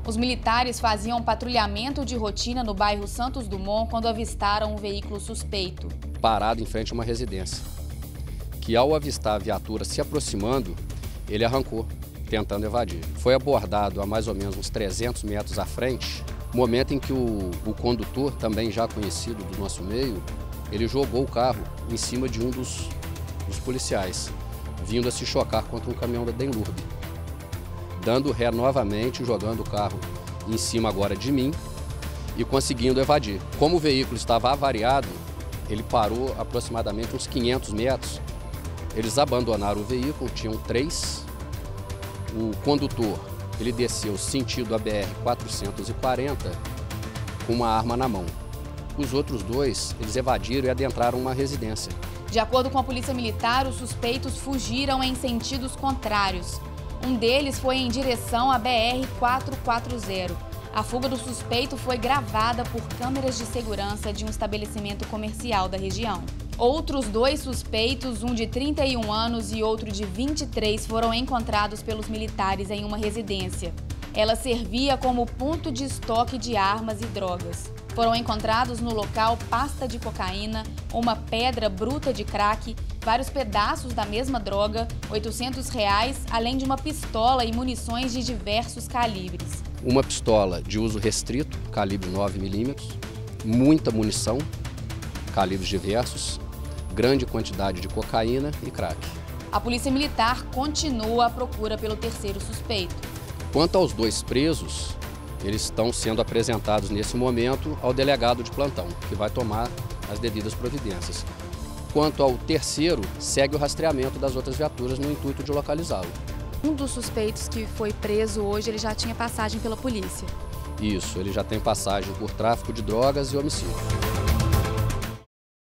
Os militares faziam patrulhamento de rotina no bairro Santos Dumont quando avistaram um veículo suspeito. Parado em frente a uma residência, que ao avistar a viatura se aproximando, ele arrancou, tentando evadir. Foi abordado a mais ou menos uns 300 metros à frente, momento em que o condutor, também já conhecido do nosso meio, ele jogou o carro em cima de um dos policiais, vindo a se chocar contra um caminhão da Denlurb, dando ré novamente, jogando o carro em cima agora de mim e conseguindo evadir. Como o veículo estava avariado, ele parou aproximadamente uns 500 metros, eles abandonaram o veículo, tinham 3, o condutor ele desceu sentido a BR-440 com uma arma na mão. Os outros 2, eles evadiram e adentraram uma residência. De acordo com a Polícia Militar, os suspeitos fugiram em sentidos contrários. Um deles foi em direção à BR-440. A fuga do suspeito foi gravada por câmeras de segurança de um estabelecimento comercial da região. Outros 2 suspeitos, um de 31 anos e outro de 23, foram encontrados pelos militares em uma residência. Ela servia como ponto de estoque de armas e drogas. Foram encontrados no local pasta de cocaína, uma pedra bruta de crack, vários pedaços da mesma droga, R$ 800, além de uma pistola e munições de diversos calibres. Uma pistola de uso restrito, calibre 9mm, muita munição, calibres diversos, grande quantidade de cocaína e crack. A Polícia Militar continua a procura pelo terceiro suspeito. Quanto aos 2 presos, eles estão sendo apresentados nesse momento ao delegado de plantão, que vai tomar as devidas providências. Quanto ao terceiro, segue o rastreamento das outras viaturas no intuito de localizá-lo. Um dos suspeitos que foi preso hoje, ele já tinha passagem pela polícia. Isso, ele já tem passagem por tráfico de drogas e homicídio.